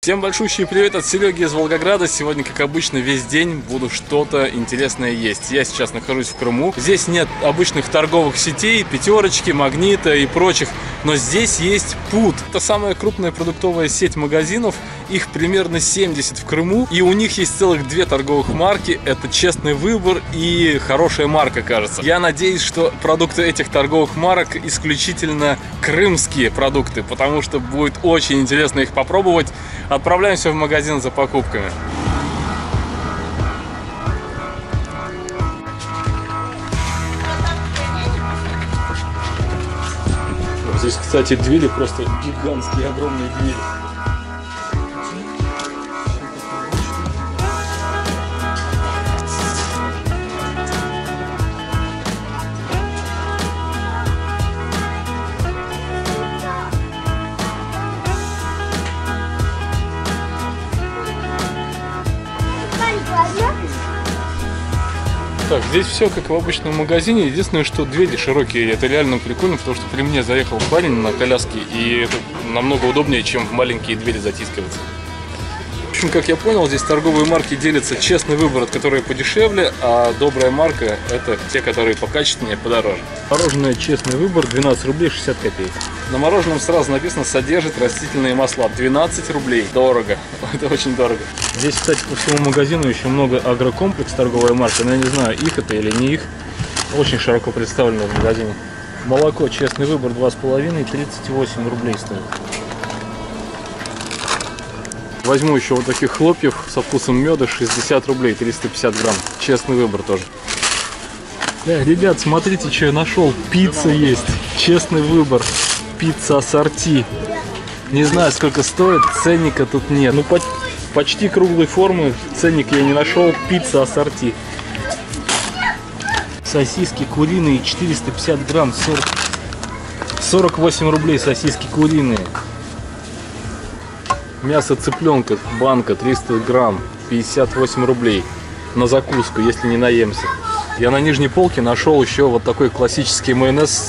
Всем большущий привет от Сереги из Волгограда. Сегодня, как обычно, весь день буду что-то интересное есть. Я сейчас нахожусь в Крыму. Здесь нет обычных торговых сетей, Пятерочки, Магнита и прочих. Но здесь есть Пут. Это самая крупная продуктовая сеть магазинов. Их примерно 70 в Крыму. И у них есть целых две торговых марки. Это Честный Выбор и Хорошая Марка, кажется. Я надеюсь, что продукты этих торговых марок исключительно крымские продукты, потому что будет очень интересно их попробовать. Отправляемся в магазин за покупками. Здесь, кстати, двери просто гигантские, огромные двери. Так, здесь все как в обычном магазине. Единственное, что двери широкие. Это реально прикольно, потому что при мне заехал парень на коляске, и это намного удобнее, чем в маленькие двери затискиваться. В общем, как я понял, здесь торговые марки делятся: Честный Выбор, от которой подешевле, а Добрая Марка — это те, которые покачественнее, подороже. Мороженое Честный Выбор 12 рублей 60 копеек. На мороженом сразу написано: содержит растительные масла. 12 рублей. Дорого. Это очень дорого. Здесь, кстати, по всему магазину еще много Агрокомплекс, торговая марка, но я не знаю, их это или не их. Очень широко представлено в магазине. Молоко Честный Выбор 2,5, 38 рублей стоит. Возьму еще вот таких хлопьев со вкусом меда, 60 рублей, 350 грамм. Честный Выбор тоже. Ребят, смотрите, что я нашел. Пицца есть. Честный Выбор. Пицца ассорти. Не знаю, сколько стоит, ценника тут нет. Ну, почти круглой формы. Ценник я не нашел. Пицца ассорти. Сосиски куриные 450 грамм. 48 рублей сосиски куриные. Мясо цыпленка, банка 300 грамм, 58 рублей на закуску, если не наемся. Я на нижней полке нашел еще вот такой классический майонез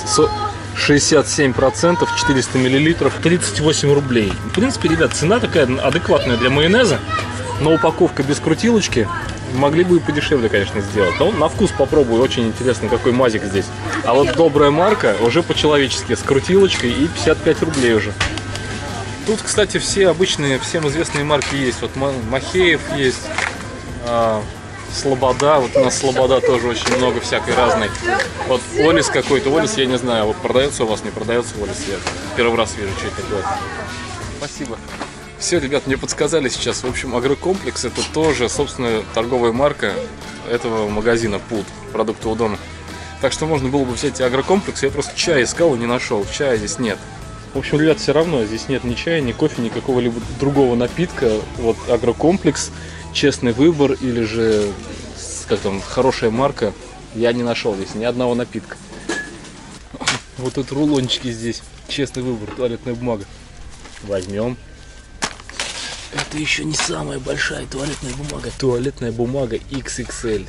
67%, 400 мл, 38 рублей. В принципе, ребят, цена такая адекватная для майонеза, но упаковка без крутилочки. Могли бы и подешевле, конечно, сделать. Но на вкус попробую, очень интересно, какой мазик здесь. А вот Добрая Марка уже по-человечески, с крутилочкой, и 55 рублей уже. Тут, кстати, все обычные, всем известные марки есть. Вот Махеев есть, Слобода. Вот у нас Слобода тоже очень много всякой разной. Вот Олис какой-то. Олис, я не знаю, вот продается у вас, не продается Олис. Я первый раз вижу, что это такое. Спасибо. Все, ребят, мне подсказали сейчас. В общем, Агрокомплекс — это тоже, собственно, торговая марка этого магазина Пут, продуктового дома. Так что можно было бы взять Агрокомплекс. Я просто чай искал и не нашел. Чая здесь нет. В общем, ребят, все равно здесь нет ни чая, ни кофе, ни какого-либо другого напитка. Вот Агрокомплекс, Честный Выбор или же, как там, Хорошая Марка, я не нашел здесь ни одного напитка. Вот тут рулончики здесь. Честный Выбор, туалетная бумага. Возьмем. Это еще не самая большая туалетная бумага. Туалетная бумага XXL.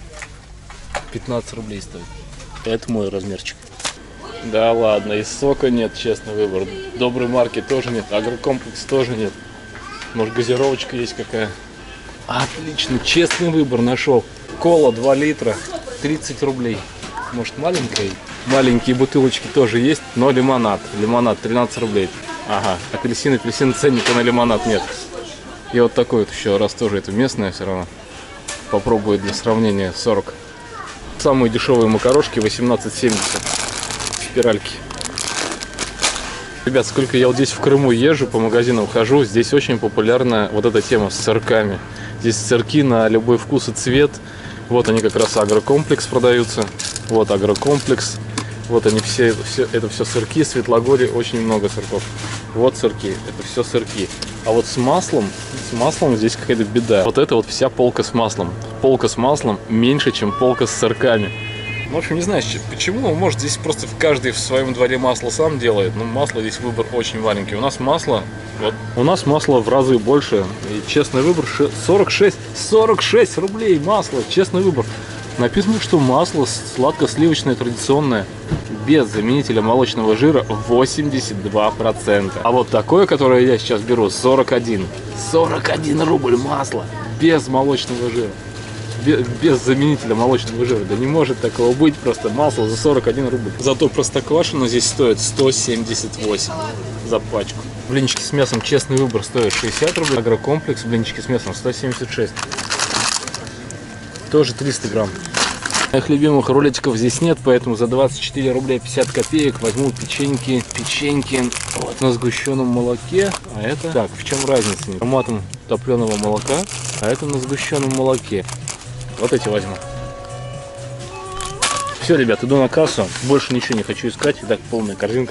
15 рублей стоит. Это мой размерчик. Да ладно, и сока нет, Честный Выбор. Доброй Марки тоже нет, Агрокомплекс тоже нет. Может, газировочка есть какая? Отлично, Честный Выбор нашел. Кола 2 литра, 30 рублей. Может, маленькая? Маленькие бутылочки тоже есть, но лимонад. Лимонад 13 рублей. Ага, апельсин, ценника на лимонад нет. И вот такой вот еще раз, тоже это местное все равно. Попробую для сравнения 40. Самые дешевые макарошки 18,70. Спиральки. Ребят, сколько я вот здесь в Крыму езжу, по магазинам хожу, здесь очень популярна вот эта тема с сырками. Здесь сырки на любой вкус и цвет. Вот они как раз Агрокомплекс продаются. Вот Агрокомплекс. Вот они это все сырки. В Светлогорье очень много сырков. Вот сырки, это все сырки. А вот с маслом здесь какая-то беда. Вот это вот вся полка с маслом. Полка с маслом меньше, чем полка с сырками. В общем, не знаю, почему. Может, здесь просто каждый в своем дворе масло сам делает. Но масло здесь выбор очень маленький. У нас масло, вот, у нас масло в разы больше. И Честный Выбор 46 рублей масло. Честный Выбор. Написано, что масло сладко-сливочное традиционное, без заменителя молочного жира 82%. А вот такое, которое я сейчас беру, 41. 41 рубль масло без молочного жира. Без заменителя молочного жира. Да не может такого быть, просто масло за 41 рубль. Зато простоквашино здесь стоит 178 за пачку. Блинчики с мясом «Честный выбор» стоят 60 рублей. Агрокомплекс блинчики с мясом 176. Тоже 300 грамм. Моих любимых рулетиков здесь нет, поэтому за 24 рубля 50 копеек возьму печеньки вот, на сгущенном молоке. А это, так, в чем разница? Ароматом топленого молока, а это на сгущенном молоке. Вот эти возьму. Все, ребят, иду на кассу. Больше ничего не хочу искать. Итак, полная корзинка.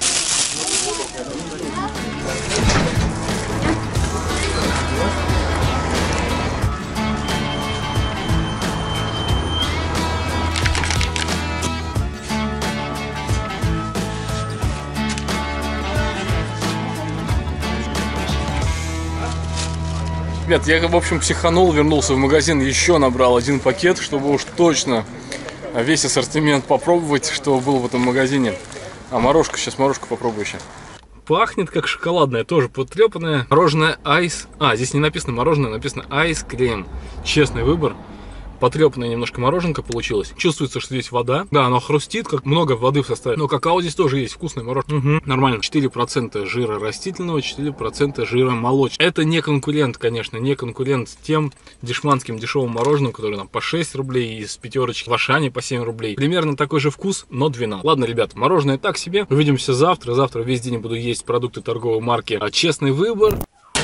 Ребят, я, в общем, психанул, вернулся в магазин, еще набрал один пакет, чтобы уж точно весь ассортимент попробовать, что было в этом магазине. А морожку, сейчас морожку попробую еще. Пахнет как шоколадное, тоже потрепанное. Мороженое айс. А, здесь не написано мороженое, написано айс-крем. Честный выбор. Потрепанная немножко мороженка получилась. Чувствуется, что здесь вода. Да, оно хрустит, как много воды в составе. Но какао здесь тоже есть, вкусное мороженое. Нормально. 4% жира растительного, 4% жира молочного. Это не конкурент, конечно, не конкурент тем дешманским дешевым мороженым, которое там по 6 рублей из пятерочки. В Ашане по 7 рублей. Примерно такой же вкус, но 12. Ладно, ребят, мороженое так себе. Увидимся завтра. Завтра весь день буду есть продукты торговой марки «Честный выбор».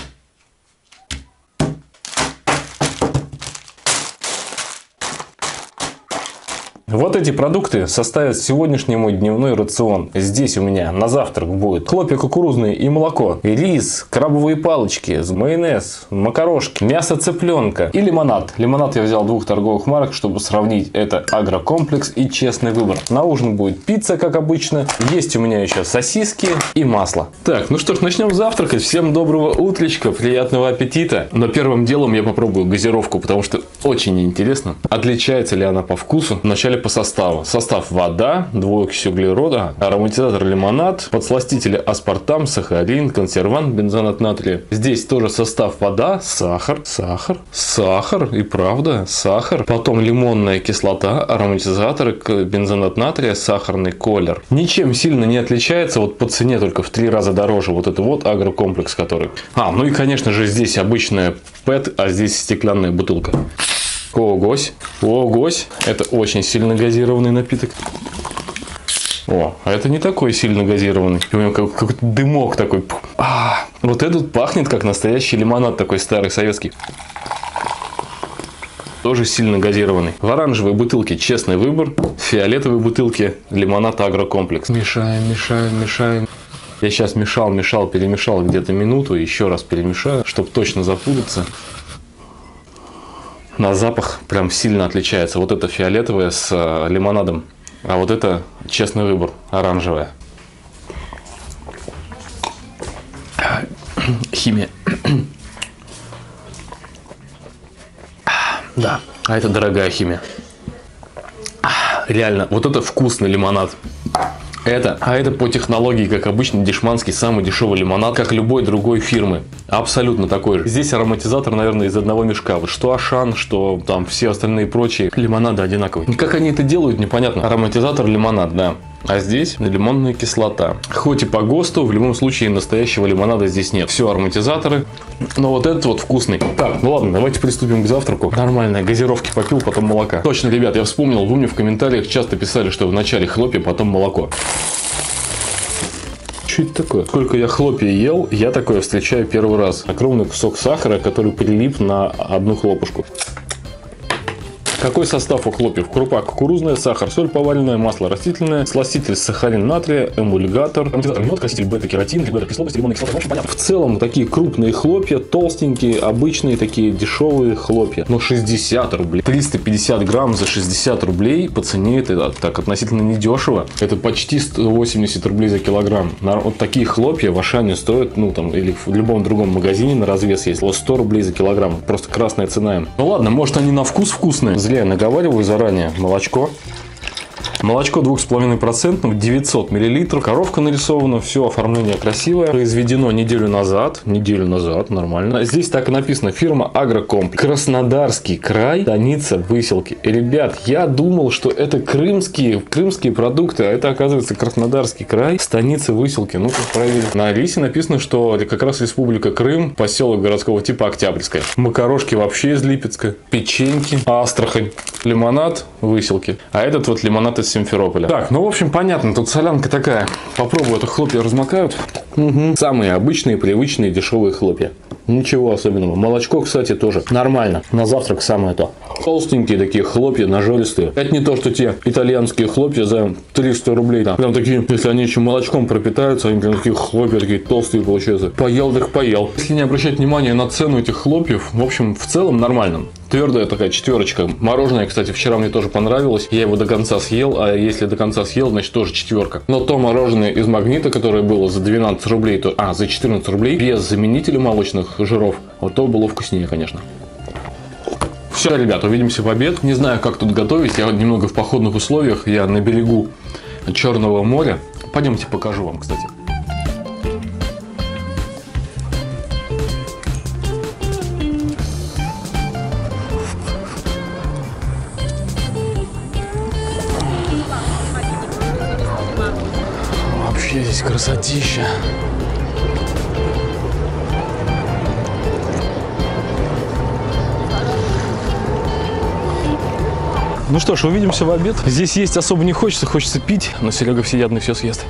Вот эти продукты составят сегодняшний мой дневной рацион. Здесь у меня на завтрак будет хлопья кукурузные и молоко, рис, крабовые палочки, майонез, макарошки, мясо цыпленка и лимонад. Лимонад я взял 2 торговых марок, чтобы сравнить. Это Агрокомплекс и Честный выбор. На ужин будет пицца, как обычно. Есть у меня еще сосиски и масло. Так, ну что ж, начнем завтракать. Всем доброго утречка, приятного аппетита. Но первым делом я попробую газировку, потому что очень интересно, отличается ли она по вкусу. Вначале по составу. Состав: вода, двуокись углерода, ароматизатор лимонад, подсластители аспартам, сахарин, консервант, бензонат натрия. Здесь тоже состав: вода, сахар, и правда сахар. Потом лимонная кислота, ароматизатор, бензонат натрия, сахарный колер. Ничем сильно не отличается, вот по цене только в 3 раза дороже. Вот это вот Агрокомплекс, который. Ну и конечно же здесь обычная ПЭТ, а здесь стеклянная бутылка. Огось. Это очень сильно газированный напиток. А это не такой сильно газированный. У него какой-то дымок такой. Вот этот пахнет как настоящий лимонад, такой старый советский. Тоже сильно газированный. В оранжевой бутылке Честный выбор, в фиолетовой бутылке лимонад Агрокомплекс. Мешаем. Я сейчас мешал, перемешал где-то минуту, еще раз перемешаю, чтобы точно запутаться. На запах прям сильно отличается. Вот это фиолетовое с лимонадом, а вот это Честный выбор, оранжевое. Химия. Да, а это дорогая химия. Реально, вот это вкусный лимонад. Это по технологии, как обычно, дешманский самый дешевый лимонад, как любой другой фирмы. Абсолютно такой же. Здесь ароматизатор, наверное, из одного мешка. Вот что Ашан, что там все остальные прочие лимонады одинаковые. Как они это делают, непонятно. Ароматизатор лимонад, да. А здесь лимонная кислота. Хоть и по ГОСТу, в любом случае настоящего лимонада здесь нет. Все ароматизаторы. Но вот этот вот вкусный. Так, ну ладно, давайте приступим к завтраку. Нормальной газировки попил, потом молока. Точно, ребят, я вспомнил, вы мне в комментариях часто писали, что вначале хлопья, потом молоко. Что это такое? Сколько я хлопья ел, я такое встречаю первый раз. Огромный кусок сахара, который прилип на одну хлопушку. Какой состав у хлопьев? Крупа кукурузная, сахар, соль поваренная, масло растительное, сластитель сахарин натрия, эмульгатор, мед, краситель бета-кератин, бета-кислотность, лимонная кислота. В общем, понятно. В целом такие крупные хлопья, толстенькие, обычные такие дешевые хлопья. Но 60 рублей. 350 грамм за 60 рублей по цене это так относительно недешево. Это почти 180 рублей за килограмм. Вот такие хлопья в Ашане стоят, ну там, или в любом другом магазине на развес есть. 100 рублей за килограмм. Просто красная цена им. Ну ладно, может они на вкус вкусные. Зря я наговариваю заранее. Молочко. Молочко 2,5%, 900 мл. Коровка нарисована, все оформление красивое. Произведено неделю назад, нормально. Здесь так и написано: фирма Агрокомп. Краснодарский край, станица Выселки. И, ребят, я думал, что это крымские продукты, а это, оказывается, Краснодарский край, станица Выселки. Ну, как проверить. На лисе написано, что как раз Республика Крым, поселок городского типа Октябрьская. Макарошки вообще из Липецка, печеньки, Астрахань, лимонад Выселки. А этот вот лимонад из Симферополя. Так, ну в общем понятно, тут солянка такая. Попробую, это хлопья размокают. Угу. Самые обычные, привычные, дешевые хлопья. Ничего особенного. Молочко, кстати, тоже нормально. На завтрак самое то. Толстенькие такие хлопья, нажористые. Это не то, что те итальянские хлопья за 300 рублей. Там прям такие, если они еще молочком пропитаются, они прям такие хлопья, такие толстые получаются. Поел, так поел. Если не обращать внимания на цену этих хлопьев, в общем, в целом нормально. Твердая такая четверочка. Мороженое, кстати, вчера мне тоже понравилось. Я его до конца съел, а если до конца съел, значит тоже четверка. Но то мороженое из Магнита, которое было за 12 рублей, за 14 рублей, без заменителя молочных жиров, вот то было вкуснее, конечно. Все, ребят, увидимся в обед. Не знаю, как тут готовить. Я немного в походных условиях. Я на берегу Черного моря. Пойдемте покажу вам, кстати. Вообще здесь красотища. Ну что ж, увидимся в обед. Здесь есть особо не хочется, хочется пить, но Серега всеядный все съест.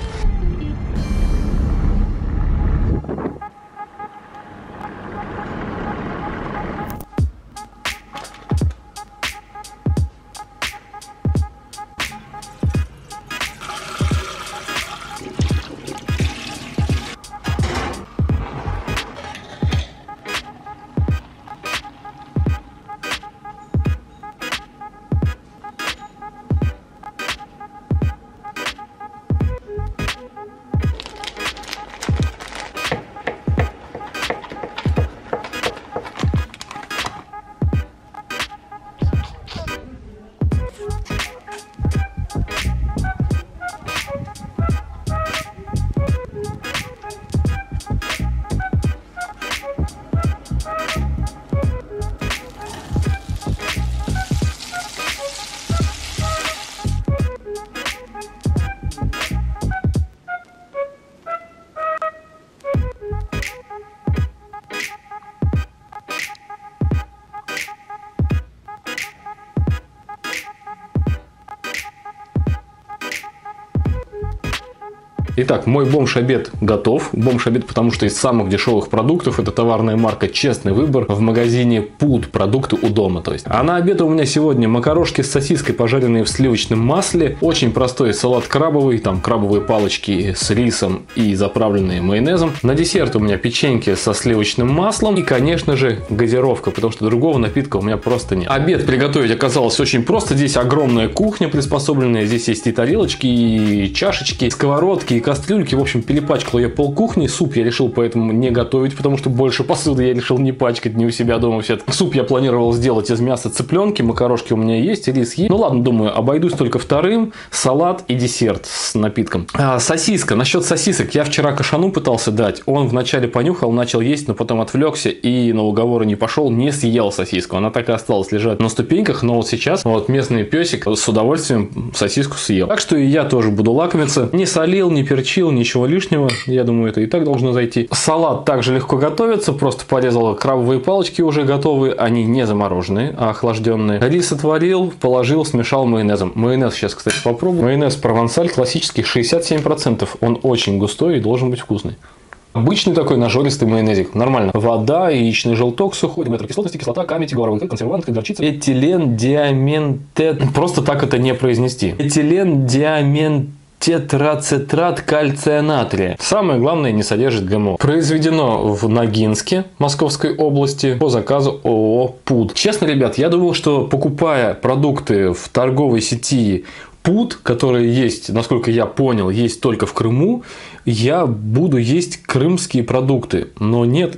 Итак, мой бомж-обед готов. Бомж-обед, потому что из самых дешевых продуктов это товарная марка «Честный выбор» в магазине Пуд. Продукты у дома, то есть. А на обед у меня сегодня макарошки с сосиской, пожаренные в сливочном масле. Очень простой салат крабовый. Там крабовые палочки с рисом и заправленные майонезом. На десерт у меня печеньки со сливочным маслом. И, конечно же, газировка, потому что другого напитка у меня просто нет. Обед приготовить оказалось очень просто. Здесь огромная кухня приспособленная. Здесь есть и тарелочки, и чашечки, и сковородки, и кастрюльки. В общем, перепачкал я полкухни. Суп я решил поэтому не готовить, потому что больше посуды я решил не пачкать, не у себя дома все это. Суп я планировал сделать из мяса цыпленки. Макарошки у меня есть, рис есть. Ну ладно, думаю, обойдусь только вторым. Салат и десерт с напитком. Сосиска. Насчет сосисок. Я вчера кашану пытался дать. Он вначале понюхал, начал есть, но потом отвлекся и на уговоры не пошел, не съел сосиску. Она так и осталась лежать на ступеньках, но вот сейчас вот местный песик с удовольствием сосиску съел. Так что и я тоже буду лакомиться. Не солил, не перчил, ничего лишнего. Я думаю, это и так должно зайти. Салат также легко готовится. Просто порезал крабовые палочки уже готовые. Они не замороженные, а охлажденные. Рис отварил, положил, смешал майонезом. Майонез сейчас, кстати, попробую. Майонез провансаль классический 67%. Он очень густой и должен быть вкусный. Обычный такой нажористый майонезик. Нормально. Вода, яичный желток сухой, кислотности, кислота, камень, тигоровый, консервант, горчица. Этилен диаментет. Просто так это не произнести. Этилен диаментетрацетрат кальция натрия. Самое главное, не содержит ГМО. Произведено в Ногинске, Московской области, по заказу ООО «Пуд». Честно, ребят, я думал, что покупая продукты в торговой сети Пуд, которые есть, насколько я понял, есть только в Крыму, я буду есть крымские продукты. Но нет,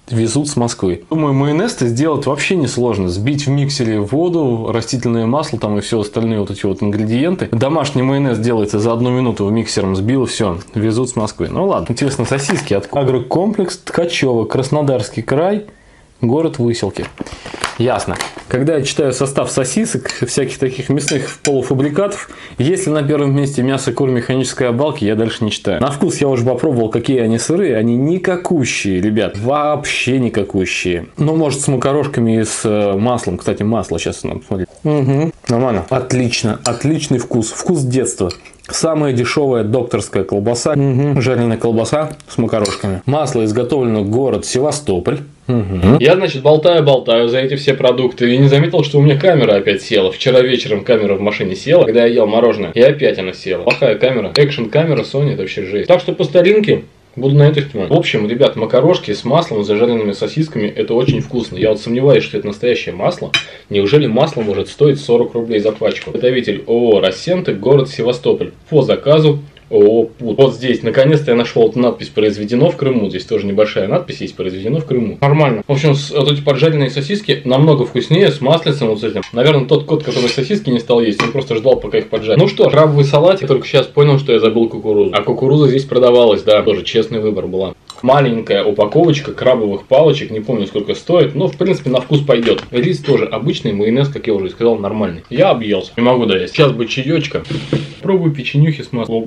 Везут с Москвы. Думаю, майонез-то сделать вообще несложно. Сбить в миксере воду, растительное масло там и все остальные вот эти вот ингредиенты. Домашний майонез делается за 1 минуту, в миксером сбил, все, везут с Москвы. Ну ладно. Интересно, сосиски. Агрокомплекс Ткачево, Краснодарский край, город Выселки. Ясно. Когда я читаю состав сосисок, всяких таких мясных полуфабрикатов, если на первом месте мясо кур механической обалки, я дальше не читаю. На вкус я уже попробовал, какие они сырые. Они никакущие, ребят. Вообще никакущие. Ну, может, с макарошками и с маслом. Кстати, масло сейчас надо посмотреть. Угу. Нормально. Отлично. Отличный вкус. Вкус детства. Самая дешевая докторская колбаса. Угу. Жареная колбаса с макарошками. Масло изготовлено город Севастополь. Угу. Я, значит, болтаю за эти все продукты и не заметил, что у меня камера опять села. Вчера вечером камера в машине села, когда я ел мороженое, и опять она села. Плохая камера. Экшн-камера Sony, это вообще жесть. Так что по старинке буду на это снимать. В общем, ребят, макарошки с маслом, с зажаренными сосисками, это очень вкусно. Я вот сомневаюсь, что это настоящее масло. Неужели масло может стоить 40 рублей за пачку? Изготовитель ООО «Рассенты», город Севастополь. По заказу ООО «Пут». Вот здесь, наконец-то, я нашел эту надпись «Произведено в Крыму». Здесь тоже небольшая надпись есть «Произведено в Крыму». Нормально. В общем, вот эти поджаренные сосиски намного вкуснее, с маслицем вот с этим. Наверное, тот кот, который сосиски не стал есть, он просто ждал, пока их поджарят. Ну что, крабовый салатик. Я только сейчас понял, что я забыл кукурузу. А кукуруза здесь продавалась, да. Тоже честный выбор была. Маленькая упаковочка крабовых палочек, не помню, сколько стоит, но в принципе на вкус пойдет. Рис тоже обычный, майонез, как я уже сказал, нормальный. Я объелся, не могу доесть. Сейчас бы чаечка. Пробую печенюхи с маслом.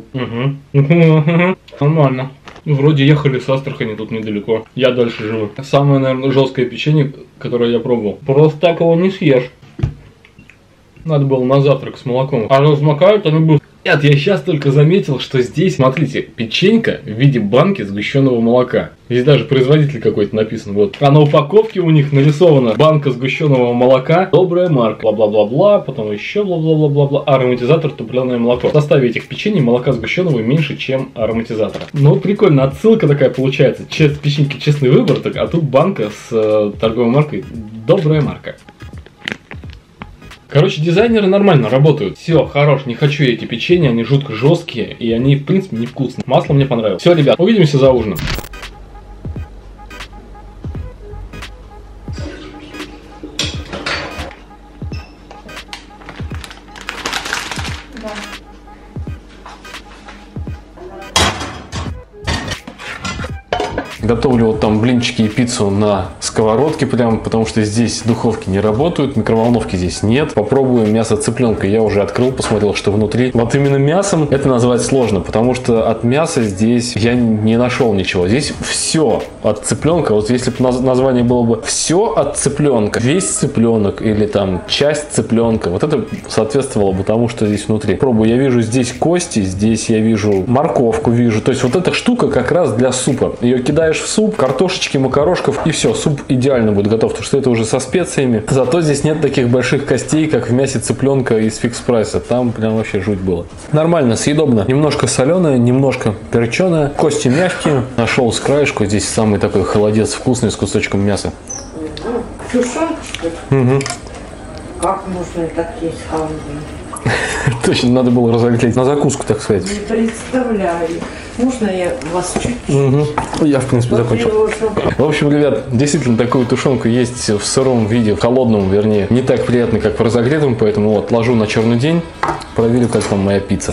Нормально. Вроде ехали с Астрахани, тут недалеко. Я дальше живу. Самое, наверное, жесткое печенье, которое я пробовал. Просто так его не съешь. Надо было на завтрак с молоком. А размокают они будут. Нет, я сейчас только заметил, что здесь, смотрите, печенька в виде банки сгущенного молока. Здесь даже производитель какой-то написан. Вот. А на упаковке у них нарисована банка сгущенного молока. Добрая марка. Бла-бла-бла-бла. Потом еще бла-бла-бла-бла-бла. Ароматизатор топленое молоко. В составе этих печений молока сгущенного меньше, чем ароматизатора. Ну, прикольно. Отсылка такая получается. Печеньки честный выбор. Так, а тут банка с торговой маркой Добрая марка. Короче, дизайнеры нормально работают. Все, хорош, не хочу я эти печенья, они жутко жесткие, и они, в принципе, невкусные. Масло мне понравилось. Все, ребят, увидимся за ужином. Готовлю вот там блинчики и пиццу на сковородке прям, потому что здесь духовки не работают, микроволновки здесь нет. Попробую мясо цыпленка. Я уже открыл, посмотрел, что внутри. Вот именно мясом это назвать сложно, потому что от мяса здесь я не нашел ничего. Здесь все от цыпленка. Вот если бы название было бы все от цыпленка, весь цыпленок или там часть цыпленка, вот это соответствовало бы тому, что здесь внутри. Пробую, я вижу здесь кости, здесь я вижу морковку, вижу. То есть вот эта штука как раз для супа. Ее кидаешь в суп, картошечки, макарошков, и все, суп идеально будет готов, потому что это уже со специями. Зато здесь нет таких больших костей, как в мясе цыпленка из фикс-прайса. Там прям вообще жуть было. Нормально, съедобно. Немножко соленое, немножко перченое. Кости мягкие. Нашел с краешку. Здесь самый такой холодец вкусный с кусочком мяса. Тушенка? Угу. Как можно так есть холодный? Точно, надо было разогреть на закуску, так сказать. Не представляю. Можно я вас чуть-чуть? Угу. Я, в принципе, закончил. В общем, ребят, действительно, такую тушенку есть в сыром виде, в холодном, вернее, не так приятно, как в разогретом, поэтому вот, ложу на черный день, проверю, как там моя пицца.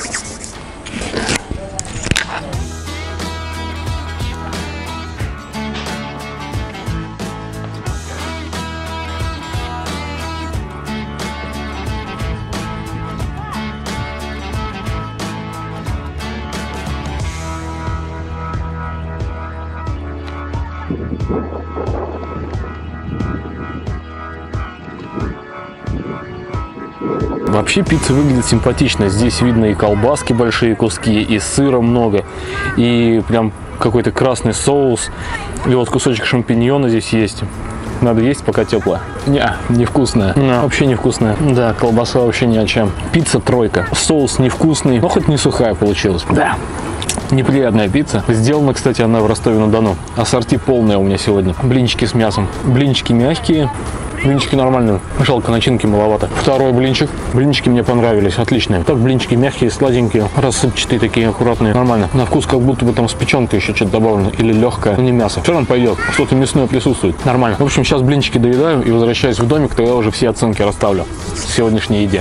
Вообще пицца выглядит симпатично. Здесь видно и колбаски большие куски, и сыра много, и прям какой-то красный соус. И вот кусочек шампиньона здесь есть. Надо есть, пока теплая. Невкусная. Вообще невкусная. Да, колбаса вообще ни о чем. Пицца тройка. Соус невкусный, но хоть не сухая получилась. Да. Неприятная пицца. Сделана, кстати, она в Ростове-на-Дону. Ассорти полная у меня сегодня. Блинчики с мясом. Блинчики мягкие. Блинчики нормальные. Жалко, начинки маловато. Второй блинчик. Блинчики мне понравились, отличные. Так, блинчики мягкие, сладенькие, рассыпчатые такие, аккуратные. Нормально. На вкус как будто бы там с печенкой еще что-то добавлено. Или легкое, но не мясо. Все равно пойдет. Что-то мясное присутствует. Нормально. В общем, сейчас блинчики доедаю и возвращаюсь в домик, тогда уже все оценки расставлю в сегодняшней еде.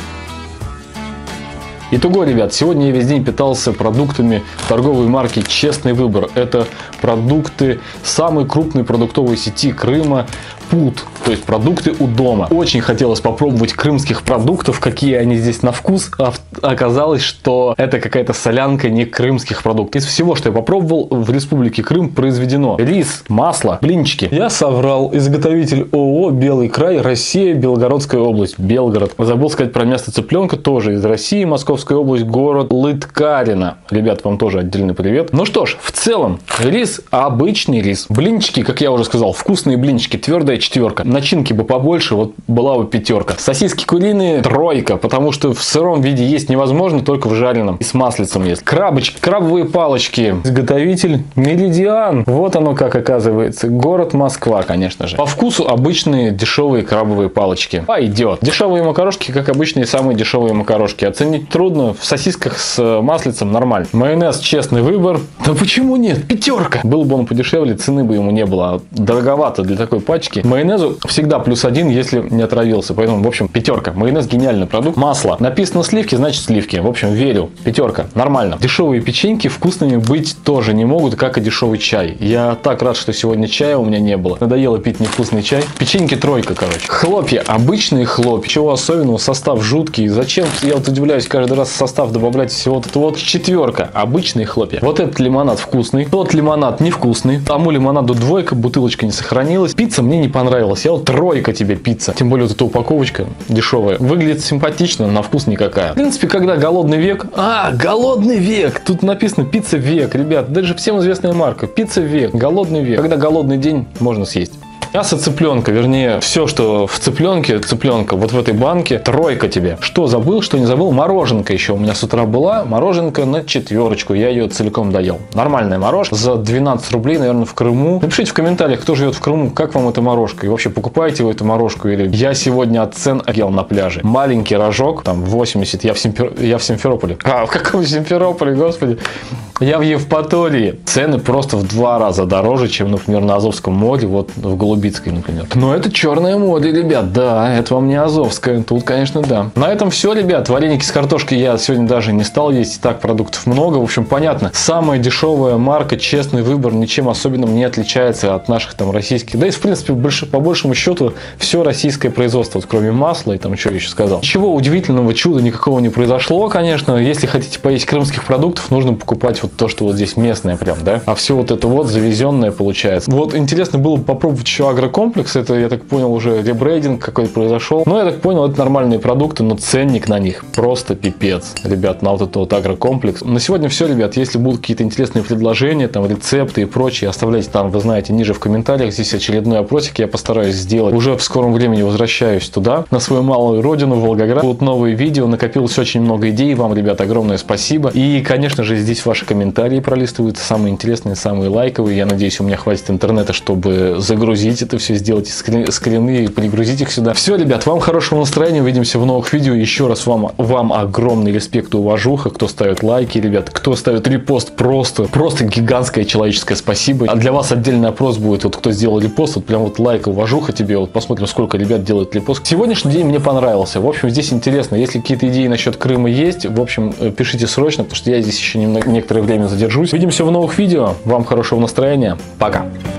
Итого, ребят, сегодня я весь день питался продуктами торговой марки «Честный выбор». Это продукты самой крупной продуктовой сети Крыма «Пут», то есть продукты у дома. Очень хотелось попробовать крымских продуктов, какие они здесь на вкус, а оказалось, что это какая-то солянка не крымских продуктов. Из всего, что я попробовал, в Республике Крым произведено рис, масло, блинчики. Я соврал. Изготовитель ООО «Белый край», Россия, Белгородская область, Белгород. Забыл сказать про мясо цыпленка, тоже из России, Московская область, город Лыткарино. Ребят, вам тоже отдельный привет. Ну что ж, в целом, рис, обычный рис. Блинчики, как я уже сказал, вкусные блинчики, твердая 4. Начинки бы побольше, вот была бы 5. Сосиски куриные 3, потому что в сыром виде есть невозможно, только в жареном. И с маслицем есть. Крабовые палочки. Изготовитель Меридиан. Вот оно как оказывается. Город Москва, конечно же. По вкусу обычные дешевые крабовые палочки. Пойдет. Дешевые макарошки, как обычные самые дешевые макарошки. Оценить трудно. В сосисках с маслицем нормально. Майонез «Честный выбор». Да почему нет? 5. Был бы он подешевле, цены бы ему не было. Дороговато для такой пачки. Майонезу всегда +1, если не отравился. Поэтому, в общем, 5. Майонез гениальный продукт. Масло. Написано сливки, значит сливки. В общем, верю. 5. Нормально. Дешевые печеньки вкусными быть тоже не могут, как и дешевый чай. Я так рад, что сегодня чая у меня не было. Надоело пить невкусный чай. Печеньки 3, короче. Хлопья. Обычные хлопья. Чего особенного? Состав жуткий. Зачем? Я вот удивляюсь, каждый раз в состав добавлять всего вот это вот. 4. Обычные хлопья. Вот этот лимонад вкусный. Тот лимонад невкусный. Тому лимонаду 2, бутылочка не сохранилась. Пицца мне не понравилась. Я вот 3 тебе пицца. Тем более вот эта упаковочка дешевая. Выглядит симпатично, на вкус никакая. В принципе, когда голодный век... голодный век! Тут написано пицца век. Ребят, даже всем известная марка. Пицца век. Голодный век. Когда голодный день, можно съесть. Мясо цыпленка, вернее, все, что в цыпленке, цыпленка, вот в этой банке, 3 тебе. Что забыл, что не забыл? Мороженка еще у меня с утра была. Мороженка на 4. Я ее целиком доел. Нормальная морожка. За 12 рублей, наверное, в Крыму. Напишите в комментариях, кто живет в Крыму, как вам эта морожка. И вообще, покупаете вы эту морожку или... Я сегодня от цен ел на пляже. Маленький рожок, там 80. Я в Симферополе. В каком Симферополе, господи? Я в Евпатории. Цены просто в 2 раза дороже, чем, например, на Азовском море, вот в Голубицкой, например. Но это Черное море, ребят, да, это вам не Азовское. Тут, конечно, да. На этом все, ребят. Вареники с картошкой я сегодня даже не стал есть. И так продуктов много. В общем, понятно. Самая дешевая марка «Честный выбор» ничем особенным не отличается от наших там российских. Да и, в принципе, по большему счету, все российское производство, вот, кроме масла и там, что я еще сказал. Ничего удивительного, чуда никакого не произошло, конечно. Если хотите поесть крымских продуктов, нужно покупать вот то, что вот здесь местное прям, да. А все вот это вот завезенное получается. Вот интересно было бы попробовать еще агрокомплекс. Это, я так понял, уже ребрейдинг какой-то произошел. Но я так понял, это нормальные продукты, но ценник на них просто пипец. Ребят, на вот этот вот агрокомплекс. На сегодня все, ребят. Если будут какие-то интересные предложения, там рецепты и прочее, оставляйте там, вы знаете, ниже в комментариях. Здесь очередной опросик я постараюсь сделать. Уже в скором времени возвращаюсь туда, на свою малую родину, Волгоград. Будут новые видео, накопилось очень много идей. Вам, ребят, огромное спасибо. И, конечно же, здесь ваши комментарии пролистываются, самые интересные, самые лайковые. Я надеюсь, у меня хватит интернета, чтобы загрузить это все, сделать скрины и пригрузить их сюда. Все, ребят, вам хорошего настроения. Увидимся в новых видео. Еще раз вам огромный респект и уважуха. Кто ставит лайки, ребят, кто ставит репост, просто гигантское человеческое спасибо. А для вас отдельный опрос будет. Вот кто сделал репост, вот прям вот лайк и уважуха тебе. Вот посмотрим, сколько ребят делают репост. Сегодняшний день мне понравился. В общем, здесь интересно. Если какие-то идеи насчет Крыма есть, в общем, пишите срочно, потому что я здесь еще некоторое время задержусь. Увидимся в новых видео. Вам хорошего настроения. Пока.